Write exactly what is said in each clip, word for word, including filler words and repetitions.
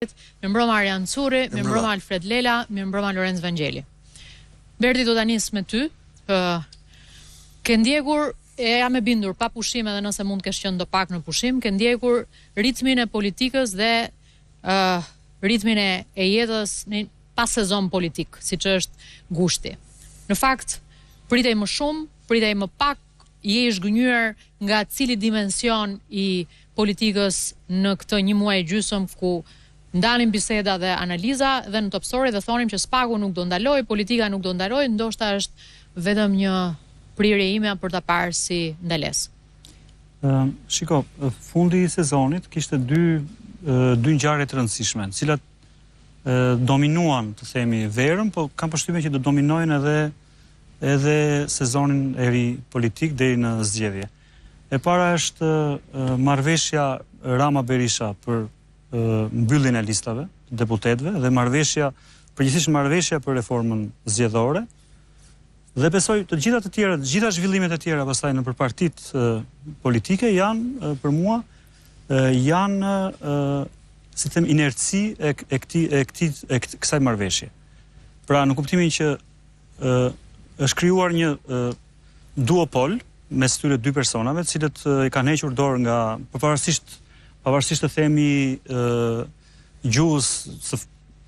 Mirë mbroma Arjan Curi, mirë mbroma Alfred Lela, mirë mbroma Lorenz Vangjeli. Berti, do ta nis me ty. Uh, ke ndjekur, e jam e bindur, pa pushim edhe nëse mund kesh qenë do pak në pushim, ke ndjekur ritmin e politikës dhe uh, ritmin e, e jetës në pas sezon politik, siç është gushti. Në fakt, pritej më shumë, pritej më pak, je i zhgënjur nga cili dimension i politikës në këtë një muaj e gjysëm ku ndanin biseda dhe analiza dhe në Top Story dhe thonim që spaku nuk do ndaloj, politika nuk do ndaloj, ndoshta është vetëm një prirje ime për ta parë si ndales. Uh, shiko, fundi i sezonit kishte dy uh, dy ngjarje të rëndësishme, të cilat uh, dominuan, të themi, verën, po kam përshtypjen që do dominojnë edhe edhe sezonin e ri politik deri në zgjedhje. E para është uh, marrëveshja Rama Berisha për uh, mbylljen e listave të deputetëve dhe marrëveshja, përgjithsisht marrëveshja për reformën zgjedhore. Dhe besoj të gjitha të tjera, të gjitha zhvillimet e tjera pastaj nëpër partitë uh, politike janë uh, për mua uh, janë uh, si them inerci e e këtij e këtij e kësaj marrëveshje. Pra në kuptimin që uh, është krijuar një uh, duopol mes këtyre dy personave, të cilët uh, i kanë hequr dorë nga pavarësisht pavarësisht të themi uh, gjuhës së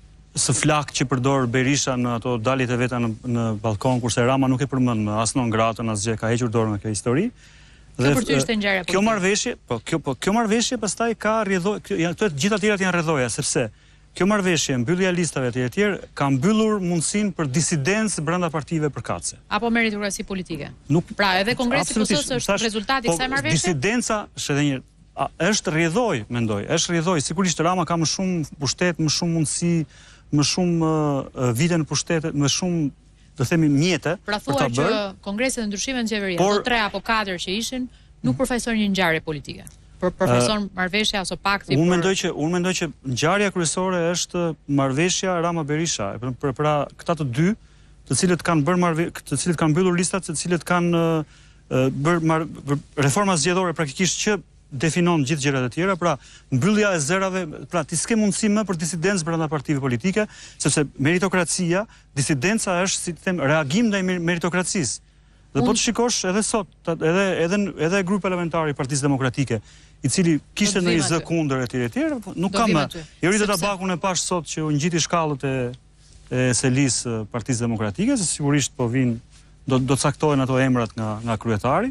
së flak që përdor Berisha në ato daljet e veta në, në balkon, kurse Rama nuk e përmend as non gratën asgjë, ka hequr dorë nga kjo histori. Dhe për ty ishte ngjarja politike. Kjo marrëveshje, po kjo po kjo marrëveshje pastaj ka rrjedhoj, këto të gjitha tjerat janë rrjedhoja, sepse kjo marrëveshje, mbyllja e listave etj etj, ka mbyllur mundësinë për disidencë brenda partive përkatëse. Apo meritokraci politike. Nuk, pra edhe Kongresi i P S S është rezultati i kësaj marrëveshje. Disidenca, është edhe një a, është rrjedhoj, mendoj, është rrjedhoj, sigurisht Rama ka më shumë pushtet, më shumë mundësi, më shumë uh, vite në pushtetet, më shumë, të themi, mjete pra thua për ta bërë. Që Kongresi dhe ndryshimet në qeveri, ato tre apo katër që ishin, nuk përfaqësojnë një ngjarje politike. Për përfaqëson uh, marrëveshja ose pakti. Unë për... mendoj që unë mendoj që ngjarja kryesore është marrëveshja Rama Berisha, për, për pra këta të dy, të cilët kanë bërë marrëveshje, të cilët kanë mbyllur listat, të cilët kanë uh, bërë mar... reforma zgjedhore praktikisht që definon gjithë gjërat e tjera, pra mbyllja e zërave, pra ti s'ke mundësi më për disidencë brenda partive politike, sepse meritokracia, disidenca është, si të them, reagim ndaj meritokracisë. Dhe po të shikosh edhe sot, edhe edhe edhe grupi parlamentar i Partisë Demokratike, i cili kishte ndonjë zë kundër etj etj, nuk kam. Jorita Tabakun e pash sot që u ngjiti shkallët e e selis Partisë Demokratike, se sigurisht po vinë do do caktohen ato emrat nga nga kryetari.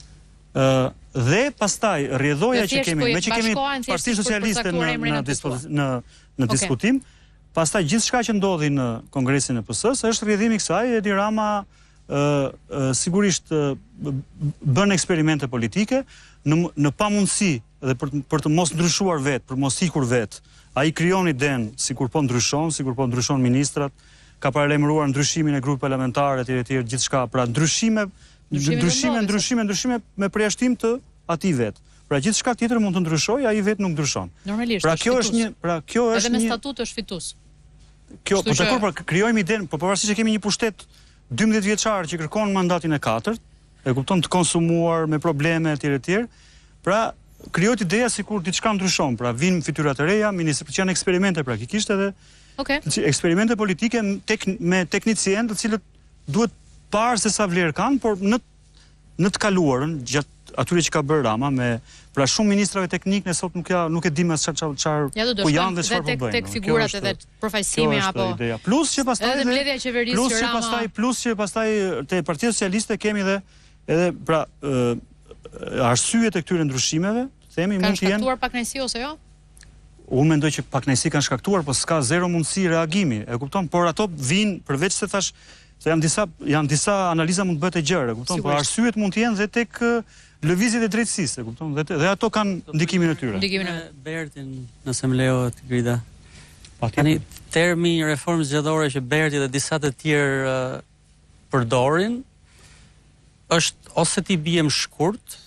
Ë dhe pastaj rrjedhoja që kemi, me që kemi Partinë Socialiste në në në në diskutim, pastaj gjithçka që ndodhi në Kongresin e P S S është rrjedhimi i kësaj, Edi Rama ë sigurisht bën eksperimente politike në në pamundësi dhe për për të mos ndryshuar vet, për mos ikur vet. Ai krijon iden sikur po ndryshon, sikur po ndryshon ministrat, ka paralajmëruar ndryshimin e grupit parlamentar etj etj, gjithçka, pra ndryshime ndryshime, ndryshime, ndryshime me përjashtim të atij vet. Pra gjithçka tjetër mund të ndryshojë, ai vet nuk ndryshon. Normalisht. Pra kjo është një, pra kjo është edhe me një statut është fitus. Kjo, po dakor, pra krijojmë iden, po pavarësisht që kemi një pushtet dymbëdhjetë vjeçar që kërkon mandatin e katërt, e kupton, të konsumuar me probleme etj etj. Pra krijohet ideja sikur diçka ndryshon, pra vinë fytyra të reja, ministri që janë eksperimente praktikisht edhe okay. eksperimente politike tek, me teknicienë të cilët duhet parë se sa vlerë kanë, por në në të kaluarën gjatë atyre që ka bërë Rama me pra shumë ministrave teknik ne sot nuk ja nuk e dim as çfarë çfarë ja, ku janë dhe çfarë po bëjnë. Tek tek figurat edhe përfaqësimi apo ideja. Plus që pastaj edhe mbledhja e qeverisë plus që Rama... pastaj plus që pastaj te Partia Socialiste kemi edhe edhe pra ë arsyet e këtyre ndryshimeve, themi mund të jenë. Kanë shkaktuar pakënaqësi ose jo? Unë mendoj që pakënaqësi kanë shkaktuar, po s'ka zero mundësi reagimi, e kupton? Por ato vijnë përveç se thash se janë disa janë disa analiza mund të bëhet e gjerë, e kupton? Por arsyet mund të jenë dhe tek lëvizjet e drejtësisë, e kupton? Dhe, dhe ato kanë ndikimin e tyre. Ndikimin e Bertin, nëse më lejohet Grida. Tani termi reformë zgjedhore që Berti dhe disa të tjerë uh, përdorin është ose ti bijem shkurt,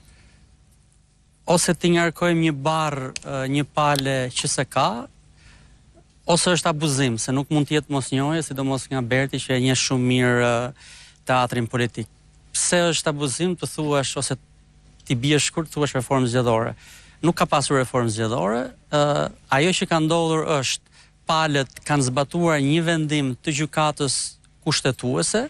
ose ti ngarkojmë një barr, uh, një pale që se ka, ose është abuzim, se nuk mund të jetë mosnjohje, sidomos nga Berti që e njeh shumë mirë uh, teatrin politik. Pse është abuzim të thuash ose ti bie shkurt thuash reformë zgjedhore? nuk ka pasur reformë zgjedhore. Uh, ajo që ka ndodhur është palët kanë zbatuar një vendim të gjykatës kushtetuese.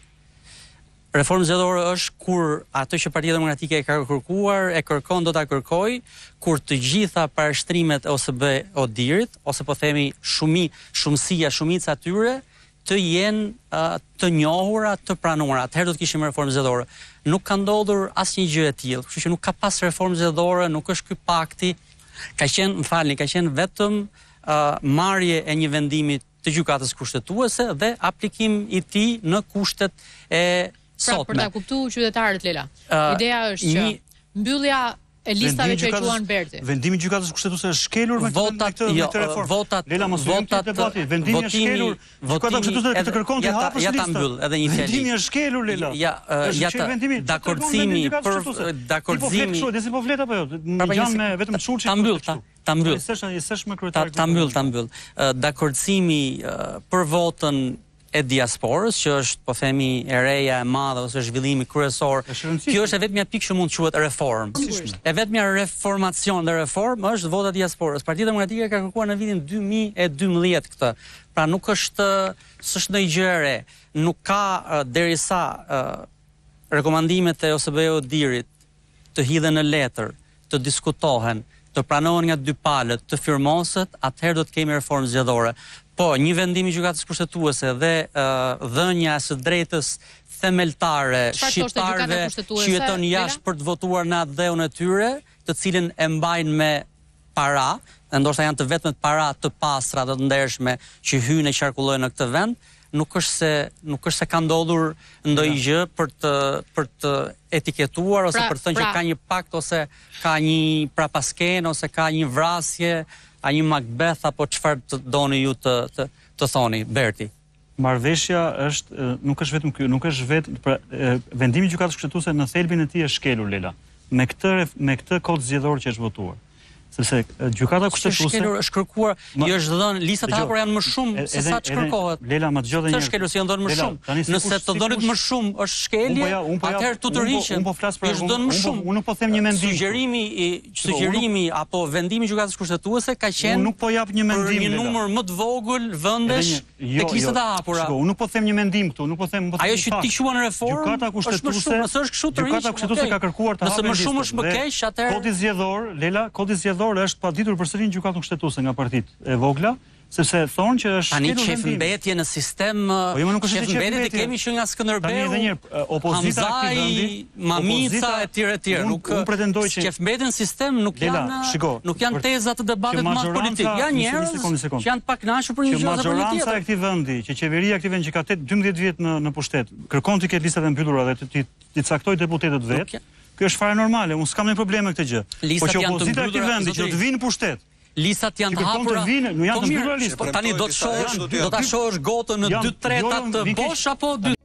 Reformë zgjedhore është kur ato që Partia Demokratike e ka kërkuar, e kërkon do ta kërkoj, kur të gjitha parashtrimet e O S B Odirit, ose po themi shumi, shumësia, shumica tyre, të jenë uh, të njohura, të pranuara. Atëherë do të kishim reformë zgjedhore. Nuk ka ndodhur asnjë gjë e tillë, kështu që nuk ka pas reformë zgjedhore, nuk është ky pakti. Ka qenë, më falni, ka qenë vetëm uh, marrje e një vendimi të gjykatës kushtetuese dhe aplikim i tij në kushtet e Pra, për ta kuptuar qytetarët Lela. Uh, Ideja është që një... mbyllja e listave që e quan Berti. Vendimi i gjykatës kushtetuese është shkelur me votat, këtë jo, me reformë. Votat, Lela mos votat, debati, vendimi është shkelur. Gjykata kushtetuese të kërkonte të hapësh listën. Ja ta mbyll edhe një fjalë. Vendimi është shkelur Lela. Ja, ja ta dakordësimi për dakordëzimi. Po flet, po flet apo jo? Ngjan me vetëm Çulçi. Ta mbyll, ta ta mbyll. S'është më kryetar. Ta mbyll, ta mbyll. Dakordësimi për votën e diasporës, që është, po themi, e reja e madhe ose zhvillimi kryesor. Kjo është e vetmja pikë që mund të quhet reformë. E vetmja reformacion dhe reformë është vota e diasporës. Partia Demokratike ka kërkuar në vitin dy mijë e dymbëdhjetë këtë. Pra nuk është s'është ndonjë gjë e re. Nuk ka derisa rekomandimet e O S B Odirit të hidhen në letër, të diskutohen, të pranohen nga dy palët, të firmoset, atëherë do të kemi reformë zgjedhore. Po, një vendim i gjykatës kushtetuese dhe uh, dhënia së drejtës themeltare shqiptarëve që jeton jashtë për të votuar në atë dheun e tyre, të cilën e mbajnë me para, ndoshta janë të vetmet para të pastra, të ndershme që hyjnë e qarkullojnë në këtë vend, nuk është se nuk është se ka ndodhur ndonjë gjë për të për të etiketuar ose pra, për të thënë pra, që ka një pakt ose ka një prapasken ose ka një vrasje, a një Macbeth apo çfarë të doni ju të të, të thoni, Berti. Marrëveshja është nuk është vetëm ky, nuk është vetëm pra, vendimi i gjykatës kushtetuese në thelbin e tij është shkelur Lela. Me këtë me këtë kod zgjedhor që është votuar. Sepse gjykata kushtetuese është kërkuar, i është dhënë listat e hapura janë më shumë se sa ç'kërkohet. Lela, më dëgjoj edhe një herë. Është shkelur si janë dhënë më shumë. Nëse të dhënit më shumë është shkelje, atëherë tu të rriqen. Unë po flas për është dhënë më shumë. Unë nuk po them një mendim. Sugjerimi i sugjerimi apo vendimi i gjykatës kushtetuese ka qenë Unë nuk po jap një mendim. Për një numër më të vogël vendesh tek listat e hapura. Unë nuk po them një mendim këtu, nuk po them Ajo që ti quan reformë. Gjykata kushtetuese, nëse është kështu të rriqet. Gjykata kushtetuese ka kërkuar të hapë. Nëse më shumë është më keq, atëherë kodi zgjedhor, Lela, kodi zgjedhor është paditur përsëri në gjykatën kushtetuese nga partitë e vogla, sepse thonë që është tani qefmbetje në sistem. Po jo, nuk është qefmbetje të kemi që nga Skënderbeu. Tani edhe një herë, opozita e këtij vendi, Mamica etj etj, nuk unë pretendoj që qefmbetjen në sistem nuk janë nuk janë teza të debatit më politik. Janë njerëz që janë të pakënaqur për një gjë apo një tjetër. Majoranca e këtij vendi, që qeveria e këtij vendi që ka dymbëdhjetë vjet në në pushtet, kërkon të ketë listat e mbyllura dhe të të caktojë deputetët vet. Kjo është fare normale, unë s'kam ndonjë problem me këtë gjë. Po që opozita e këtij vendi që të vinë në pushtet, listat janë të hapura. Nuk janë të mbyllura listat. Tani do të shohësh, do ta shohësh gotën në dy treta të bosh apo dy